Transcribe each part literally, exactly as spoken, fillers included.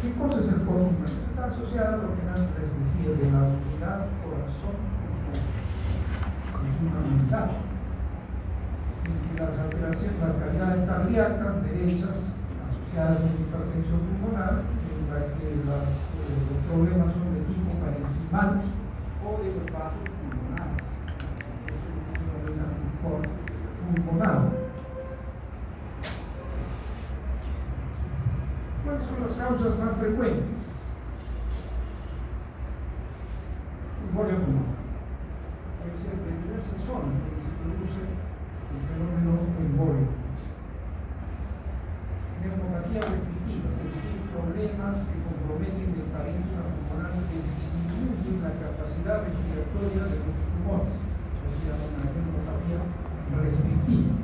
¿Qué cosa es el corazón? Está asociado a lo que antes les decía de la unidad corazón es una unidad. Y las alteraciones, las calidades cardíacas derechas asociadas a la hipertensión pulmonar, en la que las, eh, los problemas son de tipo parenquimal o de los vasos pulmonares. Eso es lo que se denomina picor pulmonar. ¿Cuáles son las causas más frecuentes? Embolia pulmonar. Puede ser de diversas zonas donde se produce el fenómeno embólico. Neumonía restrictiva, es decir, problemas que comprometen el parénquima pulmonar que disminuyen la capacidad respiratoria de los pulmones. Eso se llama una neumonía restrictiva.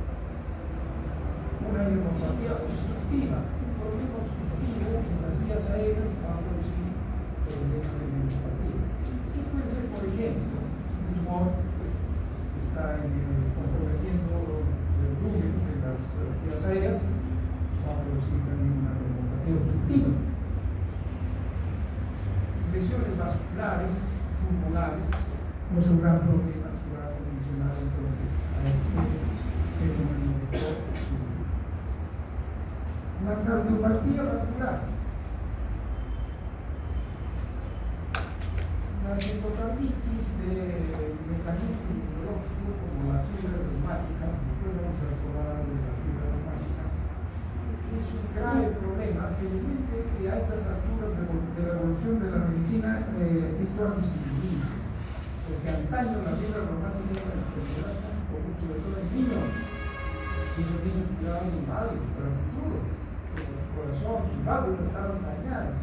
Una neumonía obstructiva, un problema obstructivo en las vías aéreas va a producir problemas de neumonía. ¿Qué puede ser, por ejemplo, un tumor que está en el, comprometiendo el volumen de las vías aéreas? Va a producir también una neumonía obstructiva. Lesiones vasculares, pulmonares, no es un gran problema, se va a condicionar entonces a este fenómeno de obstructivo. La cardiopatía vascular. Las endocarditis de mecanismo inmunológico como la fiebre reumática, después vamos a recordar de la fiebre reumática, es un grave problema. Felizmente que a estas alturas de, de la evolución de la medicina eh, esto ha disminuido, porque antaño la fiebre reumática era una enfermedad común, sobre todo en niños, y los niños quedaban inválidos para el futuro, porque su corazón, sus válvulas estaban dañadas.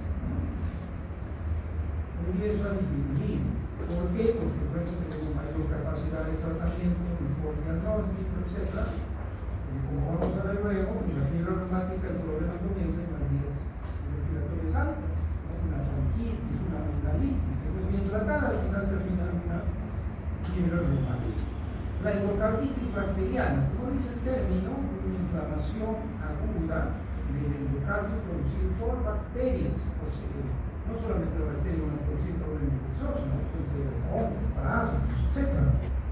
Y eso ha disminuido. ¿Por qué? Porque bueno, tenemos mayor capacidad de tratamiento, mejor diagnóstico, etcétera. Y como vamos a ver luego, en la fiebre reumática el problema comienza en las vías respiratorias altas, ¿no? Una bronquitis, una amigdalitis, que no es bien tratada, al final termina en una fiebre reumática. La endocarditis bacteriana, como dice el término, una inflamación aguda del endocardio producida por bacterias, porque no solamente la bacteria van a producir problemas infecciosos, ¿no? Pueden ser hongos, parásitos, etcétera.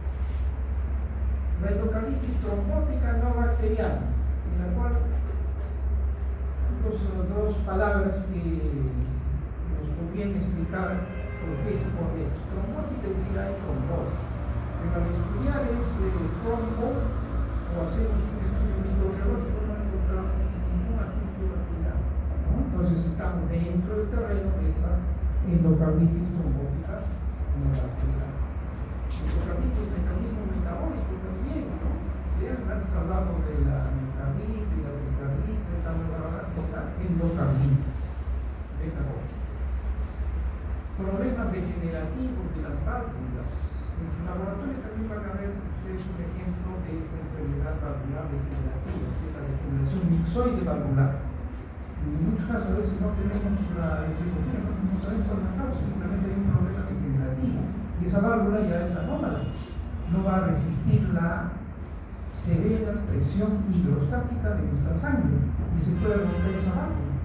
La endocarditis trombótica no bacteriana, en la cual dos, dos palabras que nos podrían explicar por qué se pone esto. Trombótica es decir, hay trombosis. Pero al estudiar ese trombo o hacemos un estudio microbiológico no encontramos ninguna cultura bacteriana, ¿no? Entonces estamos dentro del terreno de esta endocarditis trombótica no bacteriana. Endocarditis es un mecanismo metabólico también, ¿no? Ya antes hablamos de la miocarditis, de la pericarditis, estamos hablando de la endocarditis metabólica. Problemas degenerativos de las válvulas. En su laboratorio también van a ver ustedes un ejemplo de esta enfermedad valvular degenerativa, que es la degeneración mixoide valvular. En muchos casos a veces no tenemos la etiología, no, no sabemos cuál es la causa, simplemente hay un problema degenerativo. Y esa válvula ya es anómala, no va a resistir la severa presión hidrostática de nuestra sangre y se puede romper esa válvula.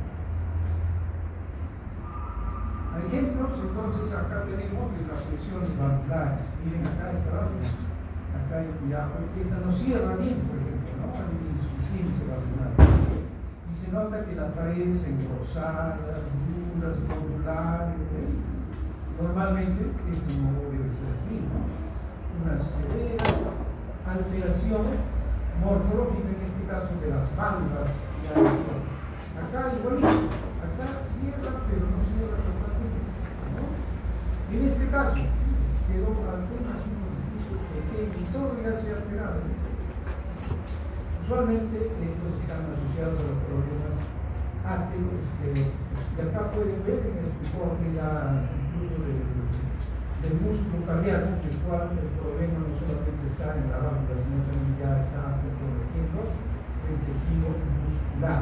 Ejemplos, entonces acá tenemos de las presiones valvulares. Miren, acá está válvula, acá hay cuidado, porque esta no cierra bien, por ejemplo, ¿no? Hay una insuficiencia valvular. Y se nota que las paredes engrosadas, duras, modulares, ¿eh? Normalmente esto no debe ser así, ¿no? Una severa alteración morfológica, en este caso de las válvulas y acá igualito, acá cierra, pero no cierra totalmente, ¿no? En este caso quedó apenas un orificio pequeño y todo ya se ha alterado. Usualmente estos están asociados a los problemas ásteroescleróticos. Y acá pueden ver en el informe ya incluso del, del músculo cardíaco, en el cual el problema no solamente está en la válvula, sino también ya está comprometiendo el tejido muscular.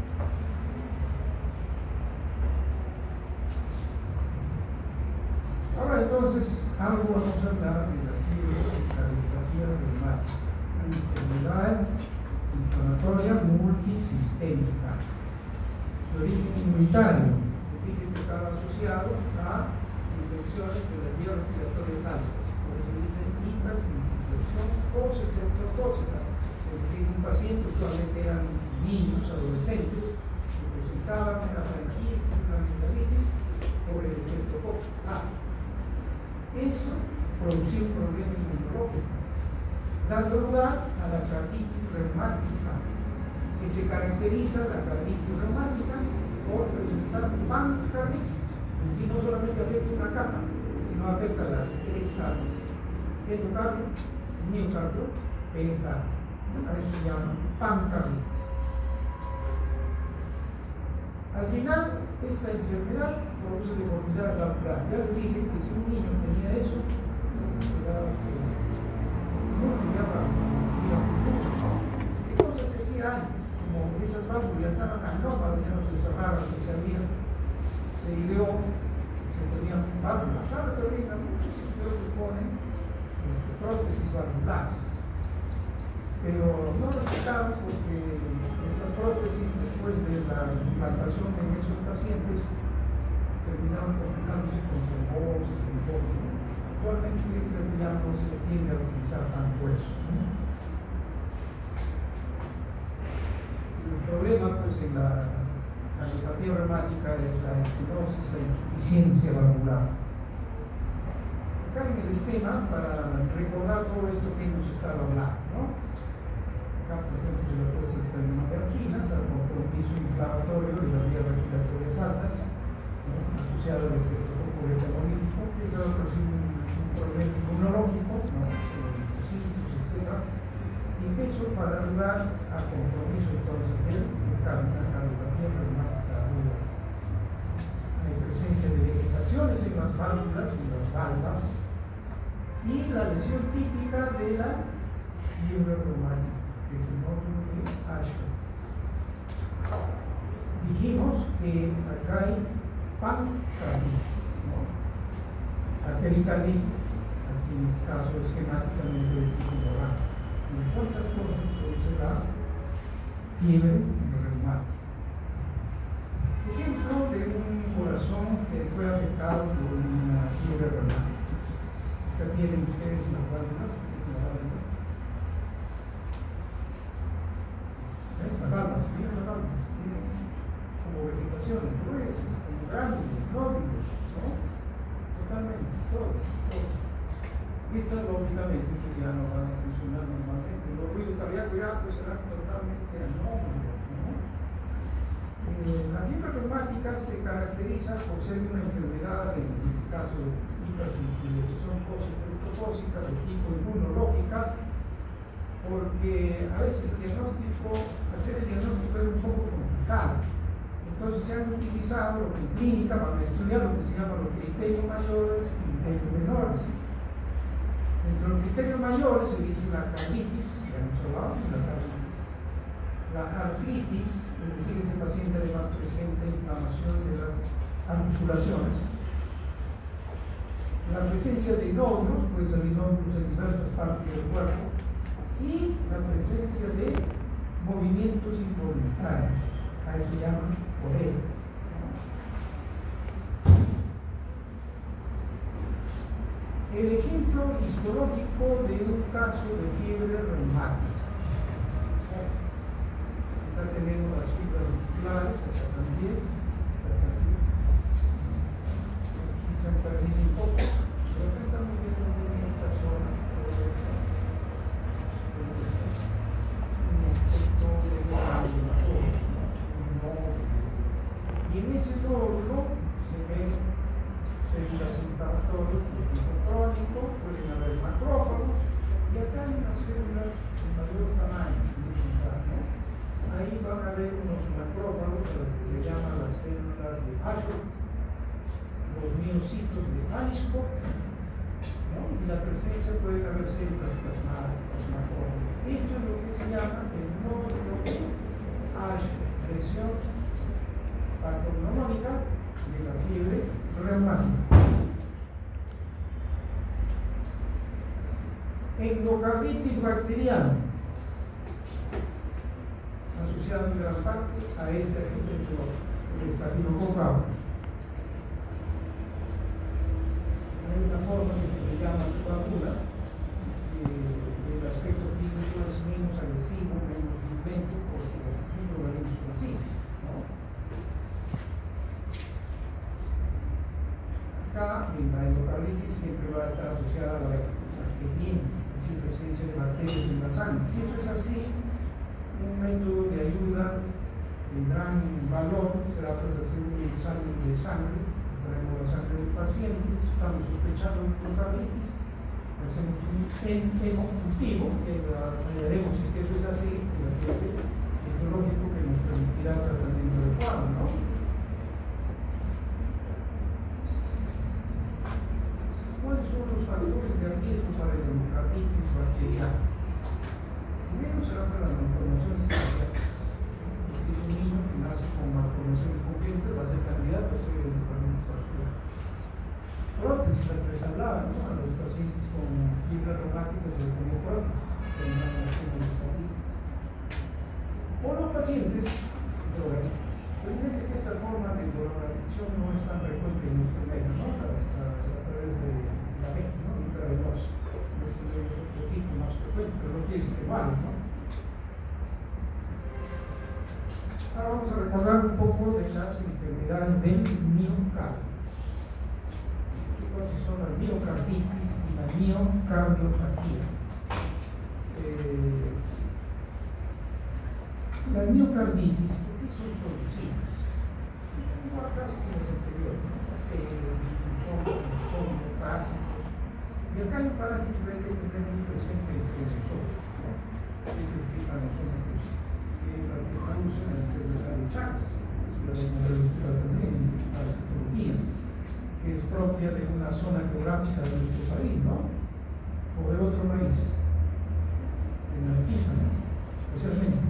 Ahora entonces, algo vamos a hablar de la cardiopatía reumática, una enfermedad inflamatoria multisistémica, de origen inmunitario. Dije que estaba asociado a infecciones de las vías respiratorias altas. Por eso dicen hipersensibilización postestreptocócica. Es decir, un paciente, usualmente eran niños, adolescentes, que presentaban una faringitis, una amigdalitis por el estreptococcus A. Eso producía un problema inmunológico, dando lugar a la carditis reumática, que se caracteriza la carditis reumática por presentar pancarditis. En sí no solamente afecta una capa, sino afecta las tres capas: endocardio, miocardio, pericardio. A eso se llama pancarditis. Al final, esta enfermedad produce deformidad valvular. Ya les dije que si un niño tenía eso, era ¿qué cosas que hacía antes? Como esas válvulas estaban anómalas, ya no se cerraban, que se abrían, se ideó, se ponían válvulas. Claro que ahorita muchos sitios que ponen este, prótesis valvulares, pero no lo sacaban porque estas prótesis, después de la implantación en esos pacientes, terminaron complicándose con trombosis y todo. Actualmente ya no se tiende a utilizar tanto eso. El problema, pues, en la cardiopatía reumática es la estenosis, la insuficiencia valvular. Acá en el esquema, para recordar todo esto que hemos estado hablando, ¿no? Acá, por ejemplo, se le puede hacer términos de anginas, al compromiso inflamatorio de las vías respiratorias altas, ¿no? Asociado al estreptococo beta-hemolítico, que se va a producir un, un problema inmunológico, ¿no? Síntomas, etcétera. Y eso para dar lugar a compromiso entonces del cardiopatía reumática aguda. Hay presencia de vegetaciones en las válvulas y las valvas, y la lesión típica de la fiebre reumática, que es el nódulo de Ashworth. Dijimos que acá hay pancarditis, ¿no? La pericarditis, aquí en este caso esquemáticamente de tipo oral. ¿En cuántas cosas produce la fiebre reumática? Ejemplo de un corazón que fue afectado por una fiebre reumática. Acá tienen ustedes las válvulas. Las válvulas, miren las válvulas, tienen como vegetaciones gruesas, como grandes, nódulos, ¿no? Totalmente, todo, todo. Estas lógicamente pues ya no van a funcionar normalmente. Los ruidos cardíacos ya pues serán totalmente anómalos, ¿no? Eh, la fiebre reumática se caracteriza por ser una enfermedad, en este caso de hipersensibilización postestreptocócica de tipo inmunológica, porque a veces el diagnóstico, hacer el diagnóstico es un poco complicado. Entonces se han utilizado lo que en clínica van a estudiar lo que se llama los criterios mayores y criterios menores. Entre los criterios mayores se dice la carditis, ya hemos hablado de la carditis, la artritis, es decir, ese paciente además presenta inflamación de las articulaciones, la presencia de nódulos, puede salir nódulos en diversas partes del cuerpo, y la presencia de movimientos involuntarios, a eso llaman corea. El ejemplo histológico de un caso de fiebre reumática. Acá tenemos las fibras musculares, acá también. Aquí se han perdido un poco, pero acá estamos viendo en esta zona un aspecto de nódulo. Y en ese nódulo se ven células inflamatorias de tipo crónico, pueden haber macrófagos, y acá hay unas células de mayor tamaño, ¿no? Ahí van a haber unos macrófagos, las que se llaman las células de Ashworth, los miocitos de Ashworth, ¿no? Y la presencia puede haber células plasmáticas, macrófagos. Esto es lo que se llama el nódulo de Ashworth, lesión patognomónica de la fiebre reumática. Endocarditis bacteriana, asociada en gran parte a este agente, el estafilococos que la endocarditis siempre va a estar asociada a la, la que tiene, es decir, presencia de bacterias en la sangre. Si eso es así, un método de ayuda de gran valor será pues hacer un examen de sangre. Traemos la sangre del paciente, estamos sospechando de endocarditis, hacemos un hemocultivo, que veremos si es que eso es así, el agente etiológico que nos permitirá el tratamiento adecuado, ¿no? ¿Cuáles son los factores de riesgo para la endocarditis bacteriana? Primero será para las malformaciones cardíacas. Es decir, un niño que nace con malformaciones congénitas va a ser candidato a ser endocarditis bacteriana. Prótesis, la que les hablaba, ¿no? A los pacientes con fibra reumática se les pone prótesis, con una endocarditis. O los pacientes drogadictos. Evidente que esta forma de drogadicción no es tan frecuente en nuestro medio, ¿no? A, a, a través de la vena, ¿no? Intravenosa. Nuestro medio es otro tipo más frecuente, pero no quiere decir que vale, ¿no? Ahora vamos a recordar un poco de las enfermedades del miocardio. ¿Qué cosas son la miocarditis y la miocardiopatía? Eh, la miocarditis, ¿por qué son producidas? Igual casi que las anteriores, ¿no? Son parásitos. Y acá hay un parásito que hay que tener muy presente entre nosotros, ¿no? Es el trypanosoma cruzi, que es la que produce la enfermedad de Chagas, es la de también, parasitología, que es propia de una zona geográfica de nuestro país, ¿no? O de otro país, en la Argentina, especialmente.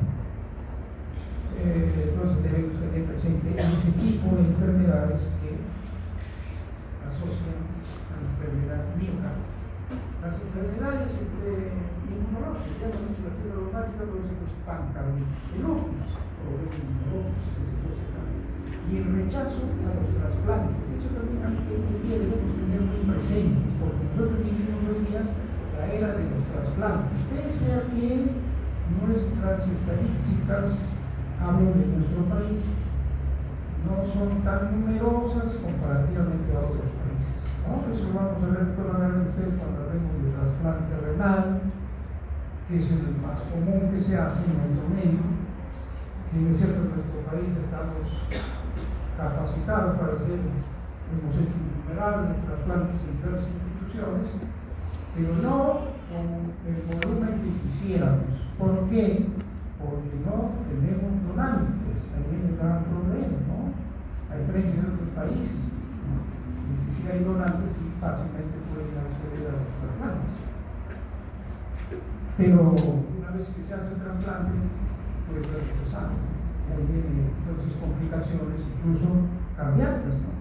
Eh, entonces debemos tener presente ese tipo de enfermedades que asocian a la enfermedad miocardial. Las enfermedades este, inmunológicas, ya hemos dicho la fiebre reumática, produce pues, pancarditis, el lupus, o el lupus, y el rechazo a los trasplantes. Eso también hoy día debemos tener muy presentes, porque nosotros vivimos hoy día la era de los trasplantes, pese a que nuestras estadísticas, hablo de nuestro país, no son tan numerosas comparativamente a otros países, ¿no? Eso vamos a ver, van a ver ustedes cuando hablemos de trasplante renal, que es el más común que se hace en nuestro medio. Si bien es cierto, en nuestro país estamos capacitados para hacer, hemos hecho innumerables trasplantes en diversas instituciones, pero no con el volumen que quisiéramos. ¿Por qué? Porque no tenemos donantes. Ahí viene el gran problema, ¿no? A diferencia de otros países, ¿no? Y si hay donantes, sí, fácilmente pueden acceder a los trasplantes. Pero una vez que se hace el trasplante, puede ser rechazado. Ahí vienen entonces complicaciones, incluso cardíacas, ¿no?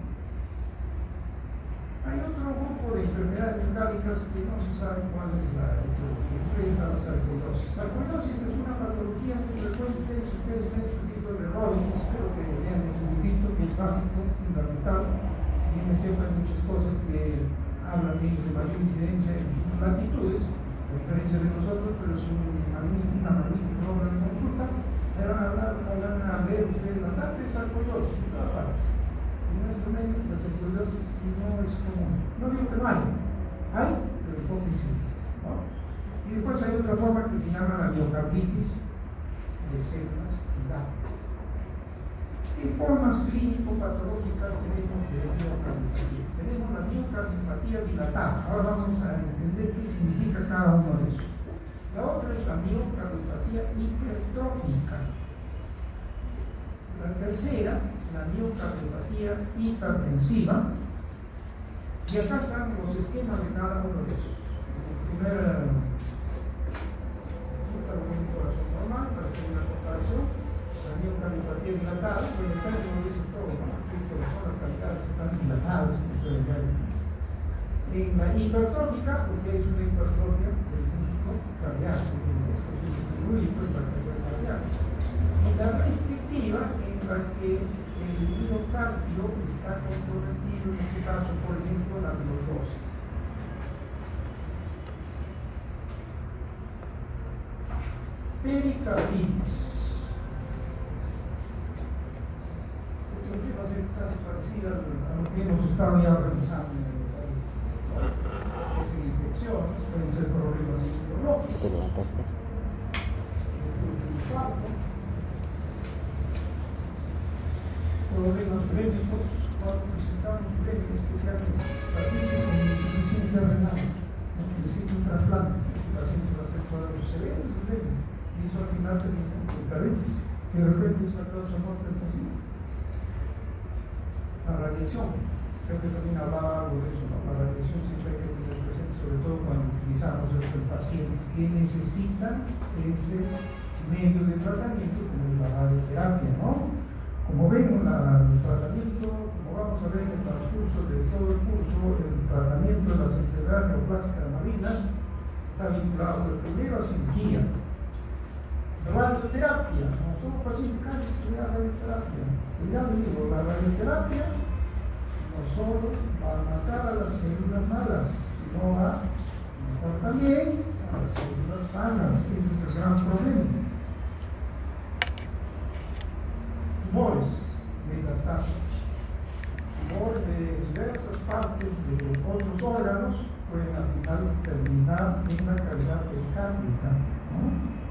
Hay otro grupo de enfermedades miocardias que no se sabe cuál es la etiología, la sarcoidosis. Sarcoidosis es una patología muy frecuente. Si ustedes ven su libro de Robbins, espero que lean ese librito que es básico, fundamental. Si bien es cierto, hay muchas cosas que hablan de mayor incidencia en sus latitudes, a diferencia de nosotros, pero es una magnífica obra de consulta. Ahora van a leer ustedes bastante sarcoidosis en todas partes. En nuestro medio, la sarcoidosis no es común. No digo que no hay, hay, pero poco incidencia, ¿no? Y después hay otra forma que se llama la miocarditis de células hidratantes. ¿Qué formas clínico-patológicas tenemos de miocardiopatía? Tenemos la miocardiopatía dilatada. Ahora vamos a entender qué significa cada uno de esos. La otra es la miocardiopatía hipertrófica. La tercera, la miocardiopatía hipertensiva. Y acá están los esquemas de cada uno de esos. Primero, un corazón normal para hacer una comparación. La miocardiopatía dilatada, pero en el caso no dice todo, ¿no? El corazón, las cavidades están dilatadas, como ustedes ven. En la hipertrófica, porque es una hipertrofia del músculo cardíaco, esto se distribuye pues para el cardíaco. Y la restrictiva, en la que el miocardio está comprometido, en este caso, por ejemplo, la lordosis. Pericarditis. Esto va a ser casi parecida a lo que hemos estado ya revisando en el infecciones, pueden ser problemas psicológicos, problemas médicos, cuando presentamos problemas que sean pacientes con insuficiencia renal, ¿no? Necesita un trasplante, ese paciente va a ser cuadros severos, y eso al final termina con carencia, que de repente es la causa muerte del paciente. La radiación, creo que también hablaba algo de eso, ¿no? La radiación siempre hay que tener presente, sobre todo cuando utilizamos esto en pacientes que necesitan ese medio de tratamiento como la radioterapia, ¿no? Como ven, la, el tratamiento, como vamos a ver en el transcurso de todo el curso, el tratamiento de las enfermedades neoplásicas marinas está vinculado el primero a cirugía, radioterapia, no somos pacientes cáncer, se da radioterapia. Y ya les digo, la radioterapia no solo va a matar a las células malas, sino va a matar también a las células sanas. Ese es el gran problema. Tumores metastásicos, tumores de diversas partes de otros órganos pueden al final terminar en una cavidad pericárdica, ¿no?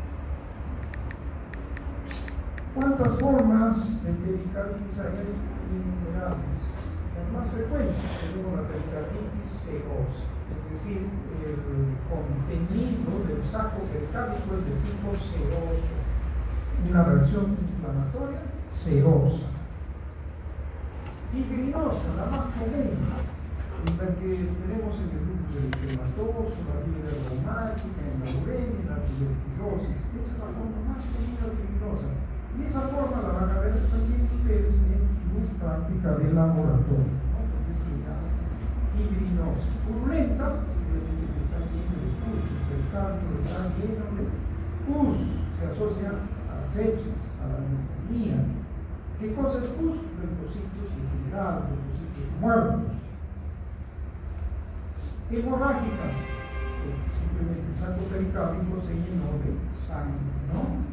¿Cuántas formas de pericarditis hay? Innumerables. Las más frecuentes tenemos la pericarditis serosa, es decir, el contenido del saco pericárdico es de tipo seroso, una reacción inflamatoria serosa. Fibrinosa, la más común, la que tenemos en el grupo eritematoso, la fiebre reumática, en la uremia, en la tuberculosis. Esa es la forma más común de fibrinosa. Y esa forma la van a ver también ustedes en su práctica de laboratorio, ¿no? Porque se llama fibrinosa. Purulenta, simplemente está lleno de pus, el pericardio está lleno de pus, se asocia a la sepsis, a la neumonía. ¿Qué cosa es pus? Leucocitos infiltrados, leucocitos muertos. Hemorrágica, simplemente el saco pericárdico se llenó de sangre, ¿no?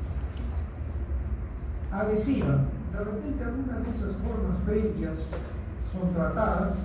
Adhesiva, de repente algunas de esas formas previas son tratadas,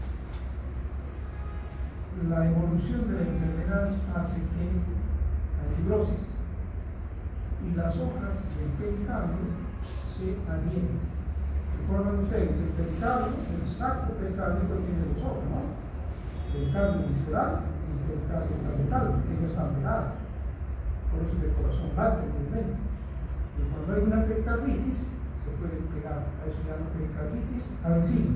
la evolución de la enfermedad hace que hay fibrosis y las hojas del pericardio se adhieren. Recuerden ustedes, el pericardio, el saco pericárdico tiene dos hojas, ¿no? El pericardio visceral y el pericardio capital, que no están pegados. Por eso el corazón late muy bien. Y cuando hay una pericarditis, se puede pegar, a eso se llama pericarditis adhesiva.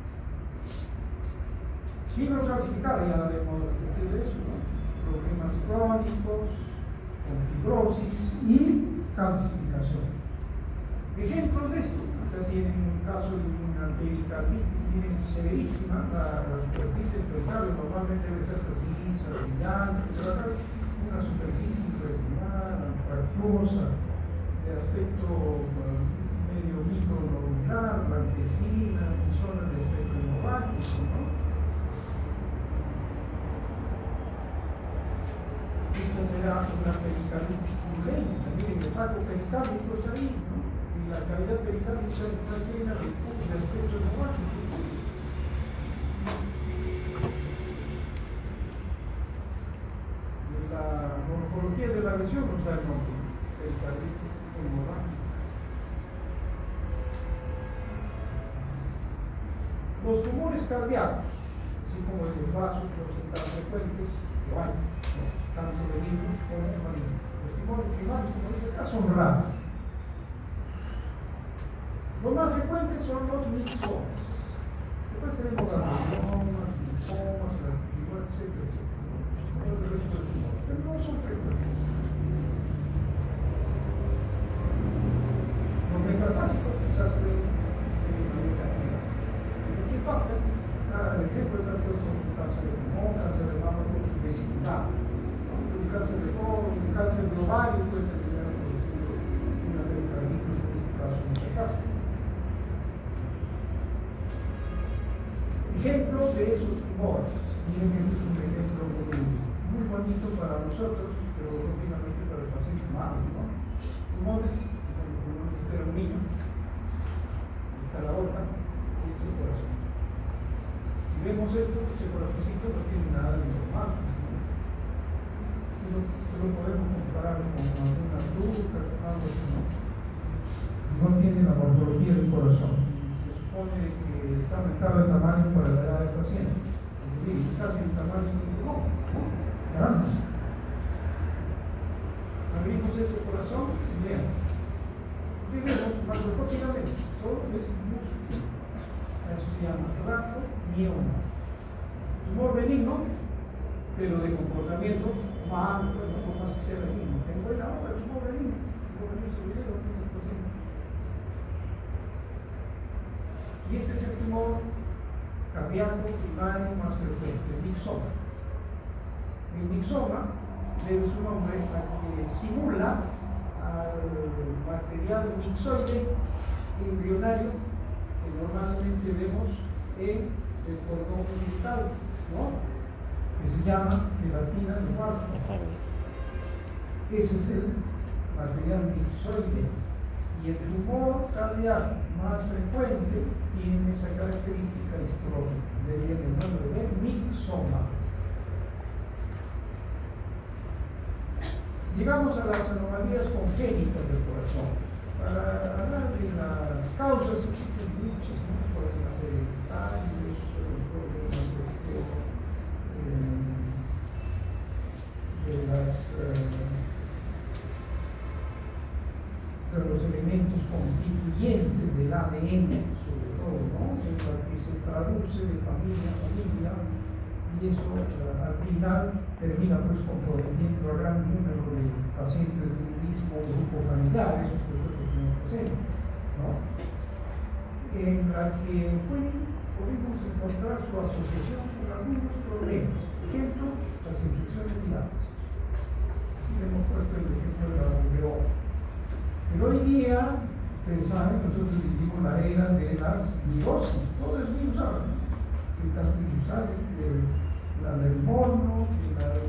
Fibrocalcificada, ya habíamos repetido eso, ¿no? Problemas crónicos, con fibrosis y calcificación. Ejemplos de esto, acá tienen un caso de una pericarditis, miren, severísima, la, la superficie del pericardio normalmente debe ser lisa, brillante, pero acá una superficie irregular, anfractuosa, de aspecto uh, medio micronodular, blanquecina, en zona de espectro hemorrágico, ¿no? Esta será una pericarditis purulenta, miren, el saco pericárdico está ahí, ¿no? Y la cavidad pericárdica está llena de pus de aspecto hemorrágico. La morfología de la lesión nos da el nombre, pericarditis hemorrágica. Los tumores cardíacos, así como los vasos, los tan frecuentes, que hay, ¿no? Tanto benignos como malignos. Los tumores primarios, como en este caso, son raros. Los más frecuentes son los mixomas. Después tenemos las miomas, linfomas, las fibromas, etcétera, etcétera. ¿No? El resto de tumores, pero no son frecuentes. Los metastásicos quizás pueden ser de mayor cantidad. ¿De qué parte? El ejemplo está puesto con cáncer de pulmón, cáncer de mama con su vecindad. El cáncer de colon, el cáncer de ovario puede terminar produciendo una pericarditis, en este caso metastásica. Ejemplo de esos tumores. Miren que este es un ejemplo muy, muy bonito para nosotros, pero lógicamente para el paciente humano, ¿no? Tumores, como pulmones de un niño, está la aorta y ese corazón. Si vemos esto, ese corazoncito no tiene nada de normal. lo podemos comparar con alguna fruta, algo así, ¿no? No tiene la morfología del corazón. Se supone que está aumentado el tamaño para la edad del paciente. Es casi el tamaño de un pulmón. Grande. Abrimos ese corazón y vean. ¿Qué vemos? Macroscópicamente, solo es músculo. Eso se llama radiomioma. Tumor benigno, pero de comportamiento mal, bueno, por más que sea benigno. En buena hora, el tumor benigno. Tumor benigno se ve lo quince por ciento. Y este es el tumor cardíaco primario más frecuente, el mixoma. El mixoma debe su nombre a que simula al material mixoide embrionario que normalmente vemos en el cordón umbilical, ¿no? Que se llama gelatina de cuarto. Ese es el material mixoide. Y el tumor cardíaco más frecuente tiene esa característica histológica, debería el nombre de mixoma. Llegamos a las anomalías congénitas del corazón. Para hablar de las causas existen muchos, ¿no? Problemas hereditarios, problemas este, eh, de las eh, los elementos constituyentes del A D N, sobre todo, ¿no? En la que se traduce de familia a familia, y eso uh, al final termina pues comprometiendo a gran número de pacientes del mismo grupo familiar, eso es lo que tenemos que hacer, ¿no? En la que pueden, podemos encontrar su asociación con algunos problemas, por ejemplo, las infecciones virales. Aquí hemos puesto el ejemplo de la rubeola. Pero hoy día, ustedes saben, nosotros vivimos la era de las virosis, todo es virus ahora, que las virusales, la del mono, la de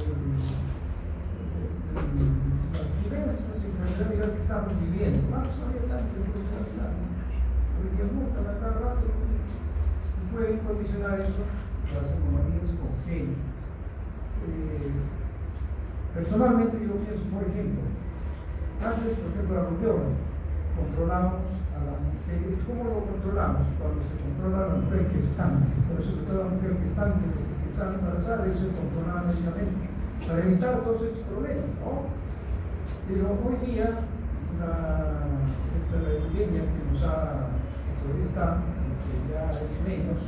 las diversas enfermedades virales que estamos viviendo, más variedades de enfermedades virales. Hoy día mutan a cada rato y pueden condicionar eso las anomalías congénitas. Eh, personalmente yo pienso, por ejemplo, antes, por ejemplo, la rubeola, controlamos a la mujer. ¿Cómo lo controlamos? Cuando se controla a la mujer que está, por eso toda la mujer que está, desde que sale embarazada, ellos se controlan médicamente para evitar todos estos problemas, ¿no? Pero hoy día, la, esta la epidemia que nos ha, todavía está, que ya es menos,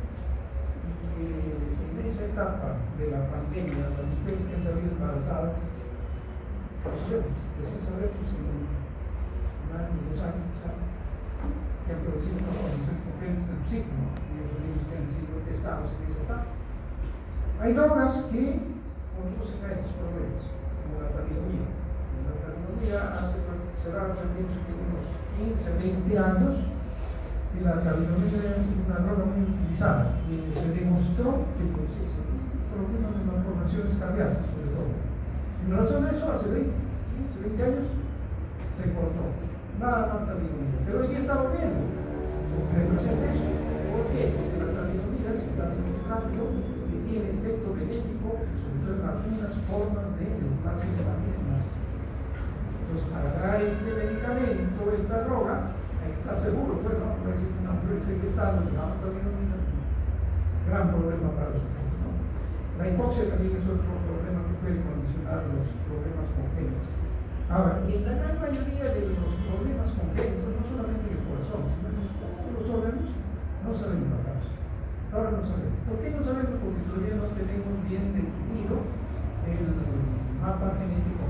eh, en esa etapa de la pandemia, las mujeres que han salido embarazadas, recién sabemos en un año, dos años, que han producido los componentes del ciclo, y los niños que han sido testados en esa etapa. Hay drogas que conducen a estos problemas, como la talidomida. La talidomida hace será al menos unos quince, veinte años, y la talidomida es una droga muy utilizada, y se demostró que produce problemas de malformaciones cardíacas, sobre todo. En razón de eso, hace veinte, quince, veinte años se cortó. Nada más talidomida. Pero hoy día está volviendo. Representa eso. ¿Por qué? Porque la talidomida se está demostrando que tiene efecto benéfico, sobre todo en algunas formas de neoplasia de las mismas. Entonces, para dar este medicamento, esta droga, hay que estar seguro, pues no, no es una mujer que está dando la talidomida. Gran problema para los sujetos, ¿no? La hipoxia también es otro problema que puede condicionar los problemas congénitos. Ahora, en la gran mayoría de los problemas congénitos, no solamente en el corazón, sino en todos los órganos, no sabemos la causa. Ahora no sabemos. ¿Por qué no sabemos? Porque todavía no tenemos bien definido el mapa genético.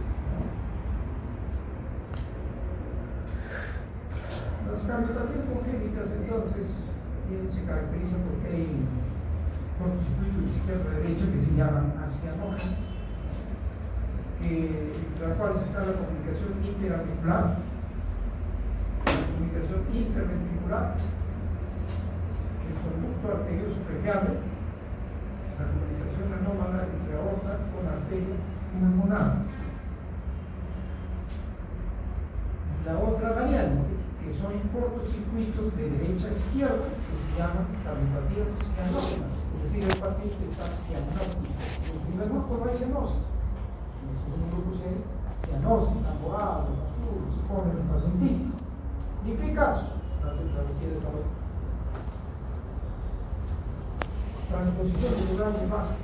Las cardiopatías congénitas, entonces, se caracterizan porque hay cortocircuito de izquierda a derecha que se llaman acianógenas, que la cual está la comunicación interauricular, la comunicación interventricular, el conducto arterioso permeable, la comunicación anómala entre aorta con arteria pulmonar. La otra variante, que son cortocircuitos de derecha a izquierda, que se llaman cardiopatías cianógenas, es decir, el paciente está cianótico. En el primer grupo no hay cianosis, en el el segundo grupo C, cianosis, tamboado, azul, se pone en pacientitis. ¿Y en qué caso? La tetralogía de Tabor. Transposición celular de vaso.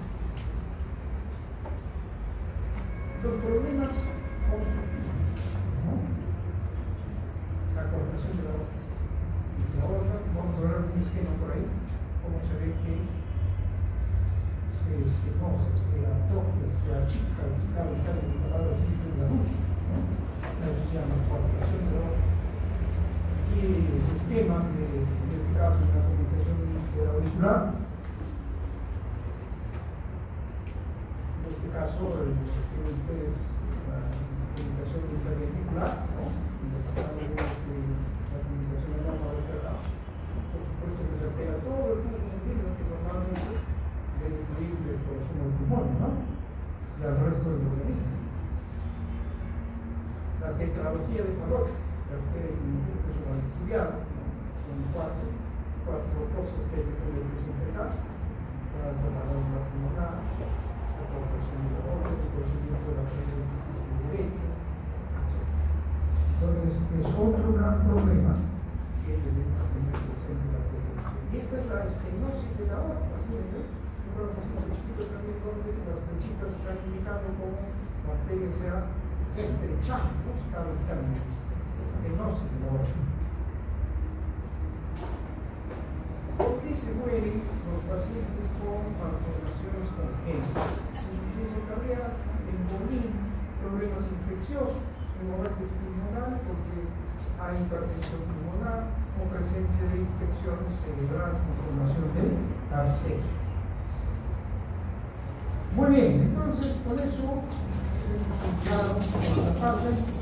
Los problemas obstructivos, ¿no? La cortación de la aorta. La aorta, vamos a ver un esquema por ahí, cómo se ve que se estenosa, se atrofia, se achica, se cabe, cabe, en palabras simples, la luz, ¿no? Eso se llama cortación de la aorta. Aquí el esquema de, en este caso, de la comunicación auricular. En este caso, el, el, es la comunicación interventricular, ¿no? Independientemente de la comunicación de la vertebral. Por supuesto que se altera todo el flujo sanguíneo que normalmente debe fluir del corazón al pulmón, ¿no? Y al resto del organismo. La tetralogía de Fallot, que ustedes que son al estudiar, ¿no? Son cuatro, cuatro cosas que hay que tener presente acá. La válvula pulmonar, la cortación de la aorta, el procedimiento de la presión del sistema derecho, etcétera. Entonces, es otro gran problema que debemos tener presente la protección. Y esta es la estenosis de la aorta. Miren, un programa chiquito también donde las flechitas están indicando cómo la arteria se ha estrechando, ¿no? Se está ubicando. Estenosis de la aorta. ¿Por qué se mueren los pacientes con malformaciones congénitas? Insuficiencia cardíaca, embolía, problemas infecciosos, hemorragia pulmonar, porque hay hipertensión pulmonar o presencia de infecciones cerebrales con formación de absceso. Muy bien, entonces con eso hemos claro la parte.